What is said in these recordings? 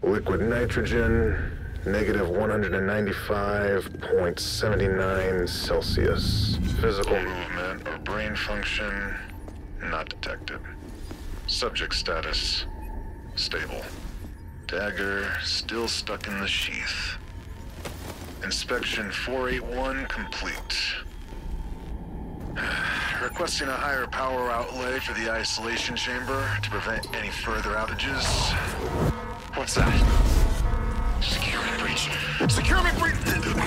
Liquid nitrogen, negative 195.79 Celsius. Physical movement or brain function, not detected. Subject status, stable. Dagger still stuck in the sheath. Inspection 481 complete. Requesting a higher power outlay for the isolation chamber to prevent any further outages. What's that? Security breach. Security breach!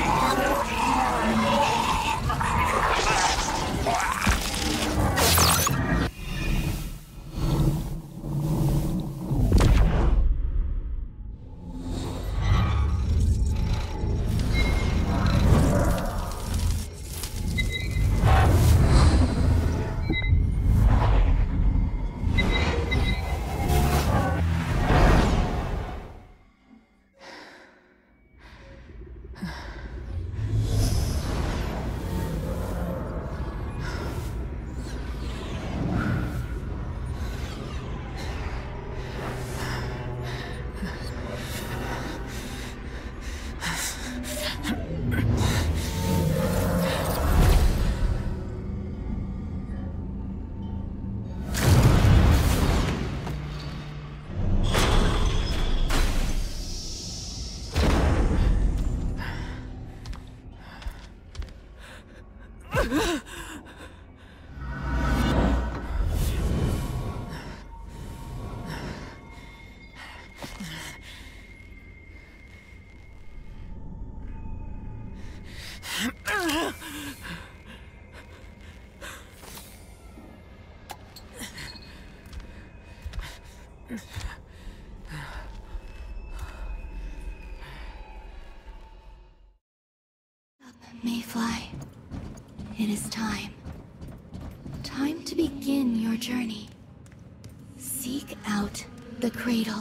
Mayfly, it is time. Time to begin your journey. Seek out the cradle.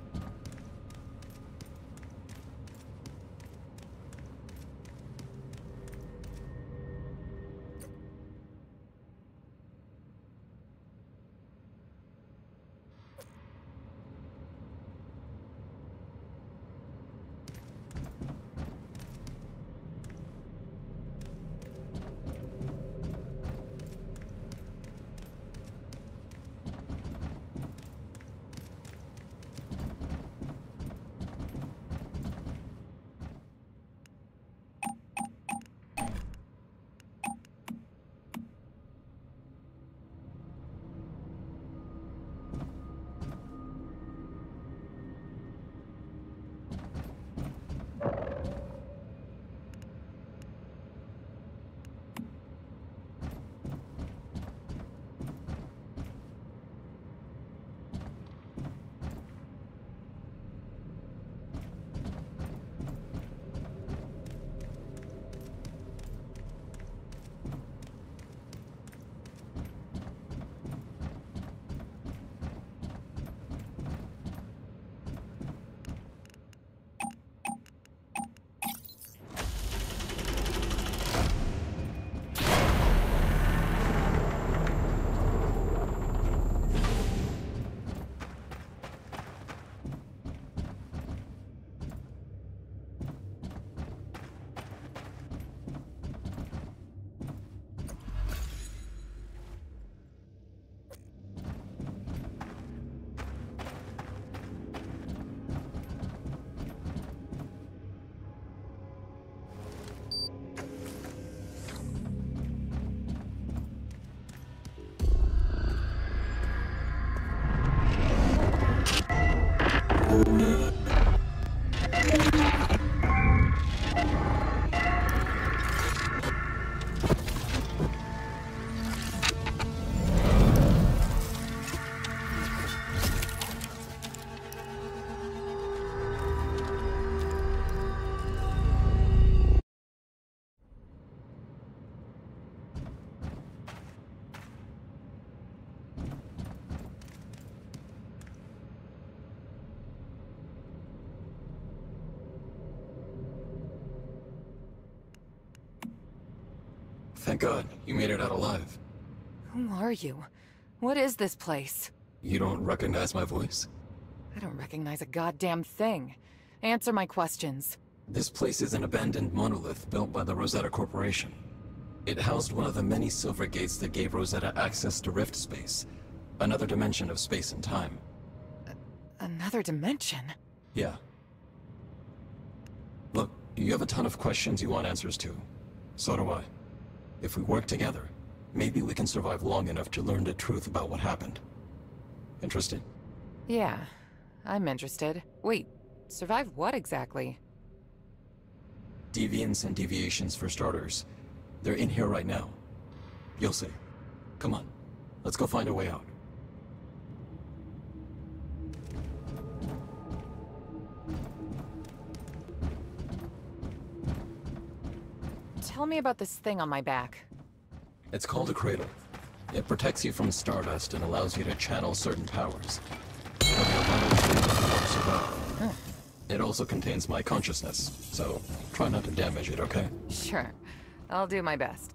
Thank God, you made it out alive. Who are you? What is this place? You don't recognize my voice? I don't recognize a goddamn thing. Answer my questions. This place is an abandoned monolith built by the Rosetta Corporation. It housed one of the many silver gates that gave Rosetta access to Rift Space, another dimension of space and time. Another dimension? Yeah. Look, you have a ton of questions you want answers to. So do I. If we work together, maybe we can survive long enough to learn the truth about what happened. Interested? Yeah, I'm interested. Wait, survive what exactly? Deviants and deviations for starters. They're in here right now. You'll see. Come on, let's go find a way out. Tell me about this thing on my back. It's called a cradle. It protects you from stardust and allows you to channel certain powers. It also contains my consciousness, so try not to damage it, okay? Sure, I'll do my best.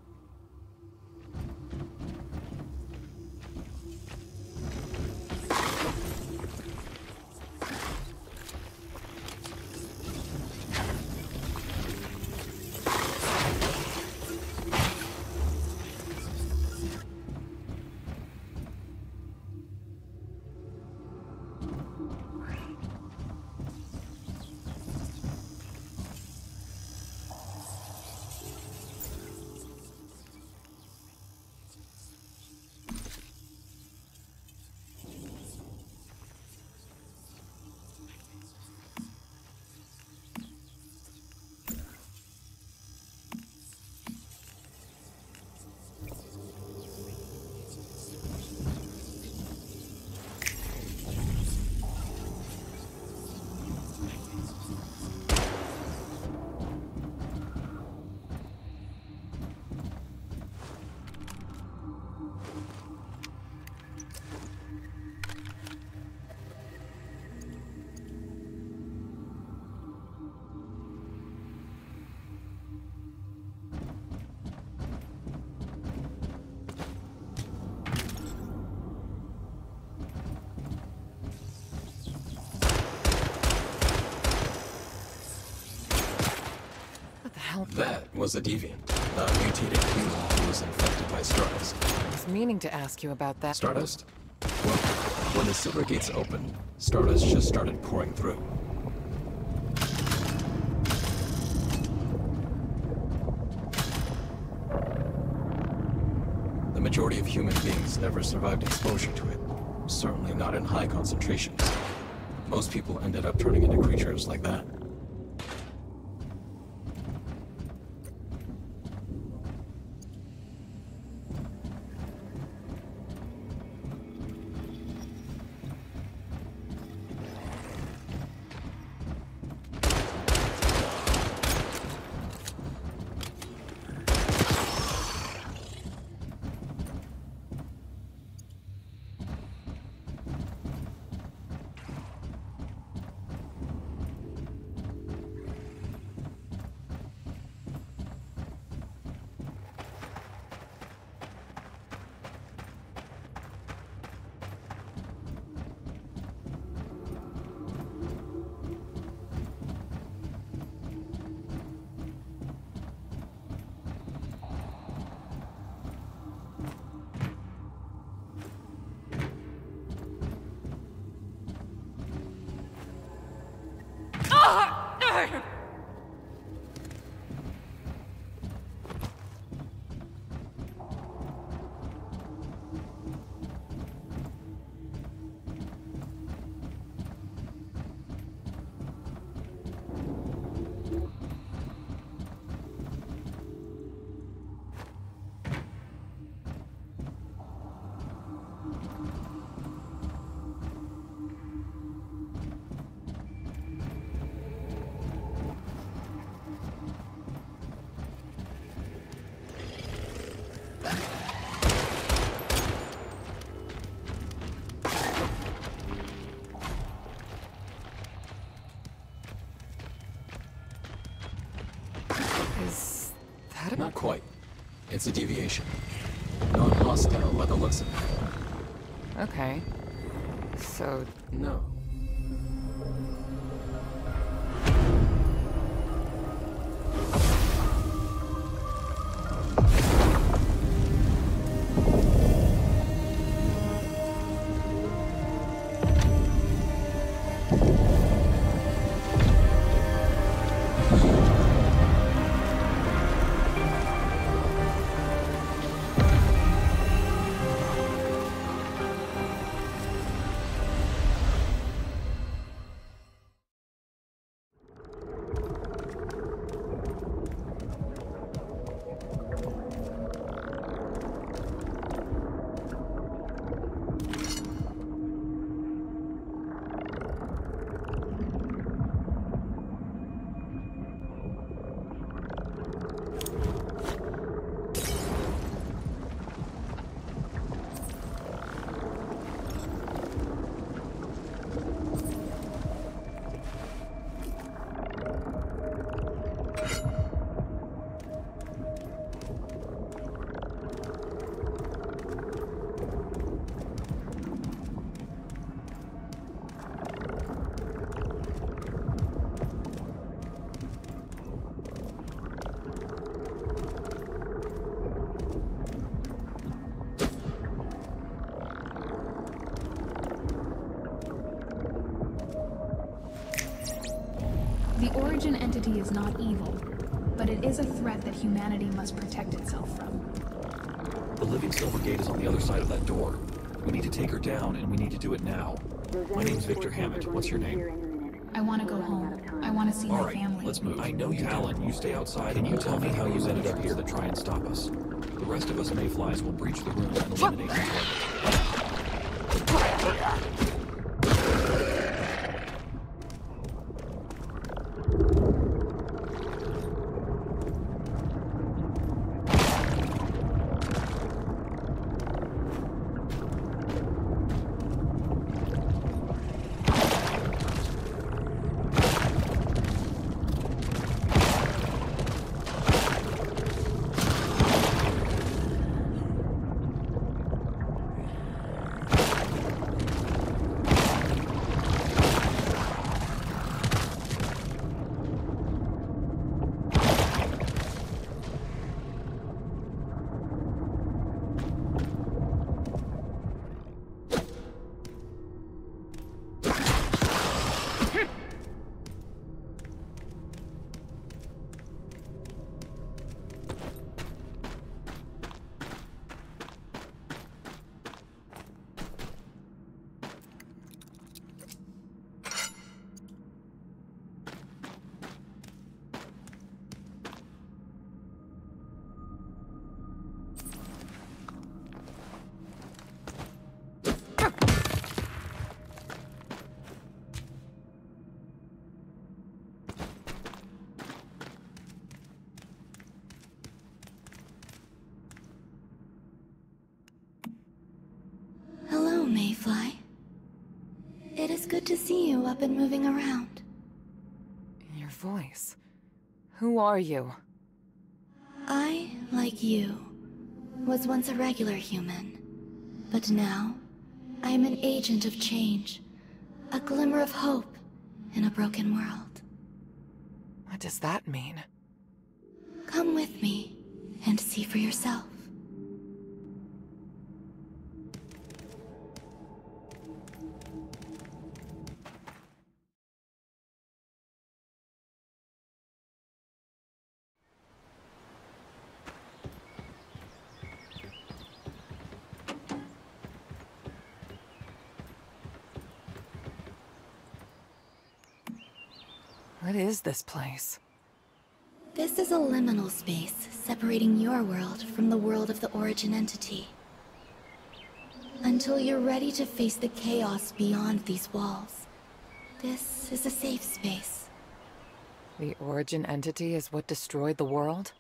That was a deviant, a mutated human who was infected by Stardust. I was meaning to ask you about that. Stardust? Well, when the silver gates opened, Stardust just started pouring through. The majority of human beings never survived exposure to it. Certainly not in high concentrations. Most people ended up turning into creatures like that. Is that a... Not quite. It's a deviation. Non-hostile by the looks of it. Okay. So, No. The Origin entity is not evil, but it is a threat that humanity must protect itself from. The living Silver Gate is on the other side of that door. We need to take her down, and we need to do it now. My name's Victor Hammond. What's your name? I want to go home. I want to see my family. Let's move. I know you, Talon. You stay outside. Can you tell me how you ended up here to try and stop us? The rest of us Mayflies will breach the room and eliminate the target. Mayfly. It is good to see you up and moving around. Your voice. Who are you? I, like you, was once a regular human. But now, I am an agent of change. A glimmer of hope in a broken world. What does that mean? Come with me and see for yourself. What is this place? This is a liminal space separating your world from the world of the Origin entity. Until you're ready to face the chaos beyond these walls, this is a safe space. The Origin entity is what destroyed the world?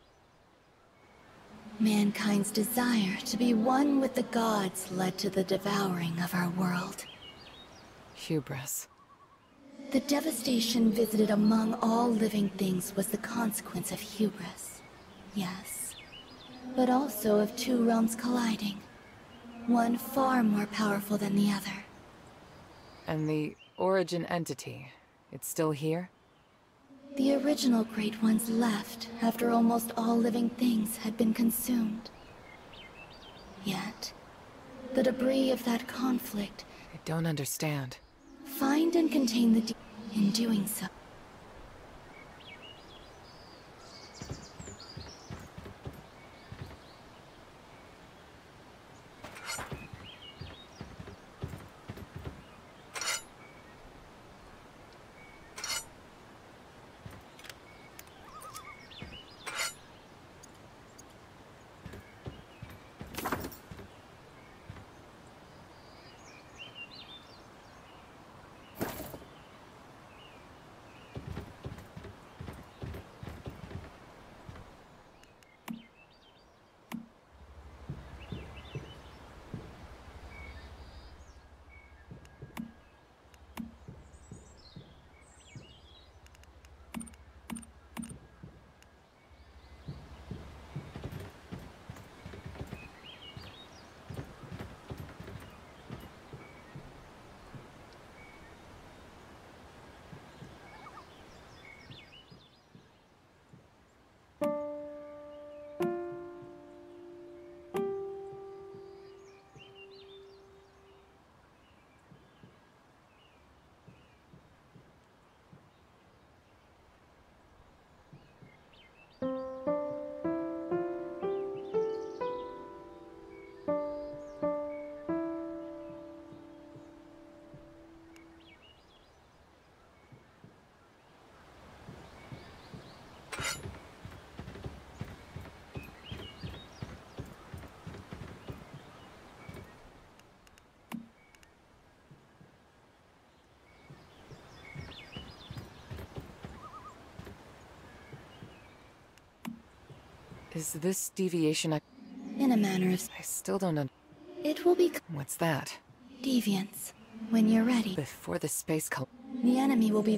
Mankind's desire to be one with the gods led to the devouring of our world. Hubris. The devastation visited among all living things was the consequence of hubris. Yes. But also of two realms colliding. One far more powerful than the other. And the Origin entity, it's still here? The original Great Ones left after almost all living things had been consumed. Yet, the debris of that conflict... I don't understand. Find and contain the in doing so. Is this deviation In a manner of... I still don't know. It will be What's that? deviance. When you're ready, Before the space the enemy will be...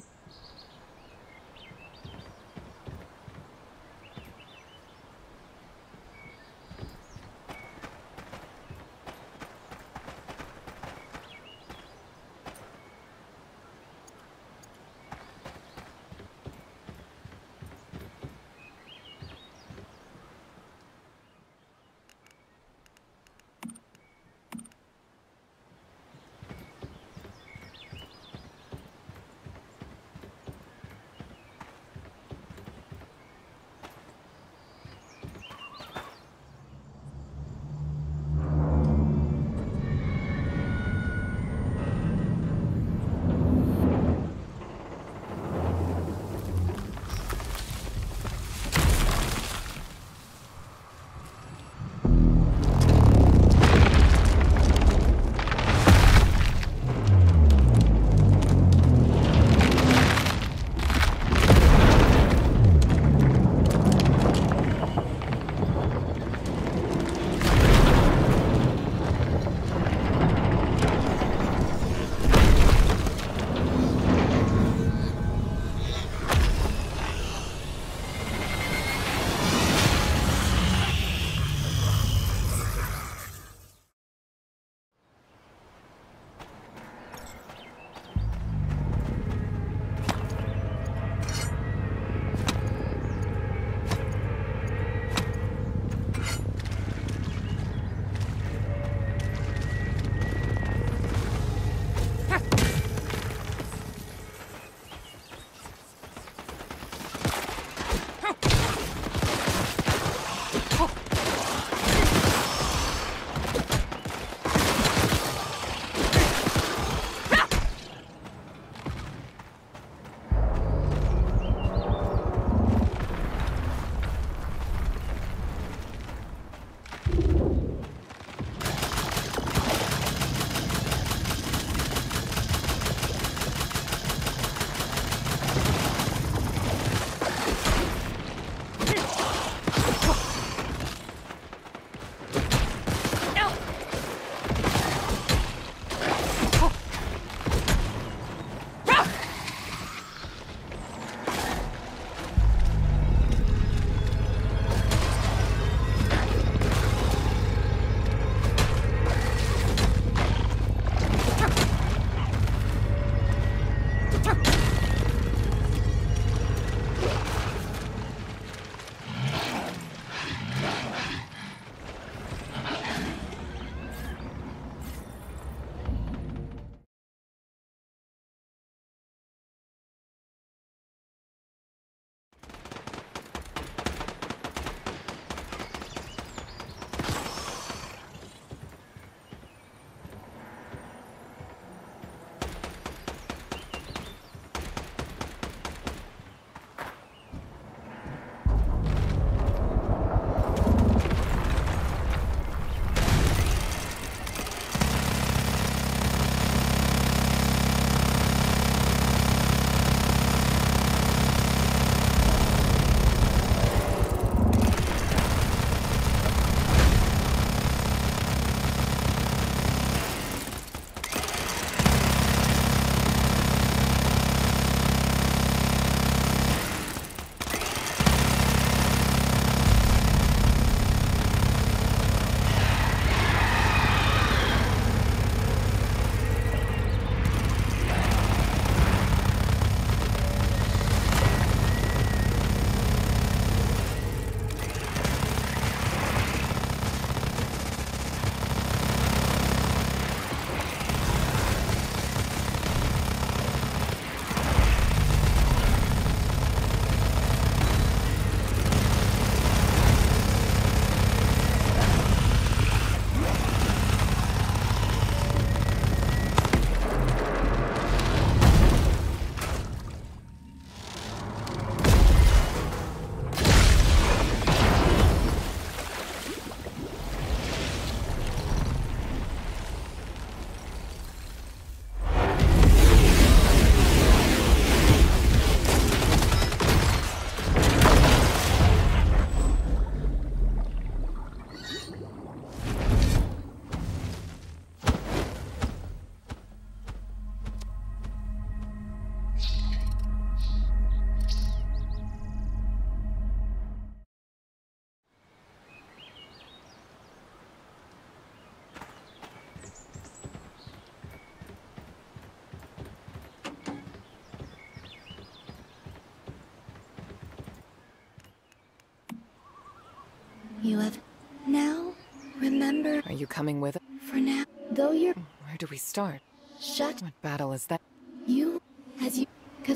You have... Now, remember... Are you coming with? For now, though you're... Where do we start? Shut... What battle is that? You... As you... Could...